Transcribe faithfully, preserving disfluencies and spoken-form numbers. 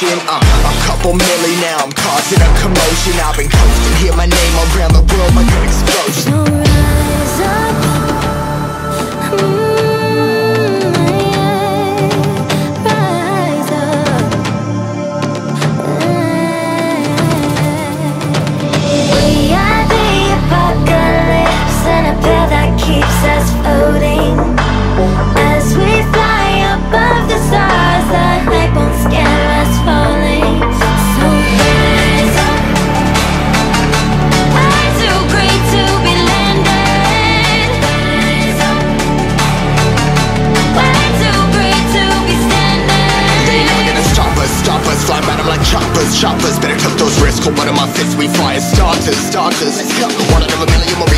motion. uh, A couple milli now, I'm causing a commotion. I've been coasting, hear my name around the world like an explosion. So rise up, mm, yeah, rise up. We are the apocalypse, and a pill that keeps us floating. As we fly above the stars, the hype won't scare us falling. So rise up. Way too great to be landed. Rise up. Way too great to be standing. They ain't never gonna stop us, stop us. Flying by them like choppers, choppers. Better took those risks, hold one of my fists. We fire starters, starters. One out of a million,